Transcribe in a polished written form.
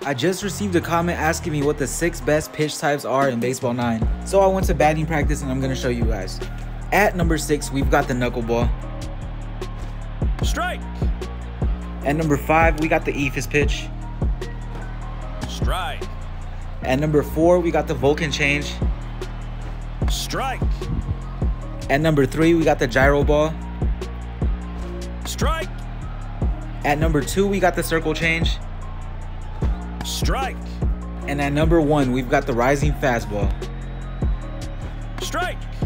I just received a comment asking me what the 6 best pitch types are in Baseball 9. So I went to batting practice and I'm gonna show you guys. At number 6, we've got the knuckleball. Strike. At number 5, we got the eephus pitch. Strike. At number 4, we got the Vulcan change. Strike. At number 3, we got the gyro ball. Strike. At number 2, we got the circle change. Strike. And at number 1, we've got the rising fastball. Strike.